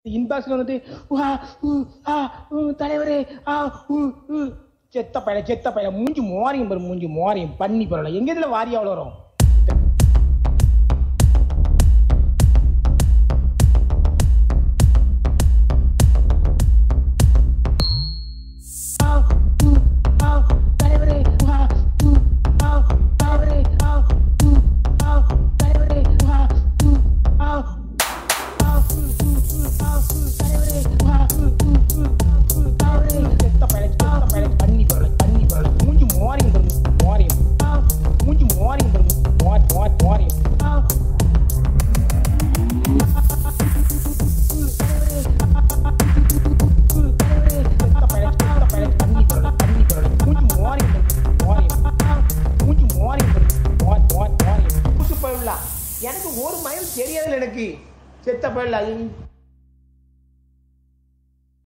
இன்பாக்ஸ்ல வந்துட்டு தலைவரே செத்த பையல மூஞ்சி மோரையும் பண்ணி போறல எங்க இதுல வாரி அவ்வளோ வரும். எனக்கு ஒரு மயம் தெரியாதுல எனக்கு செத்த பயில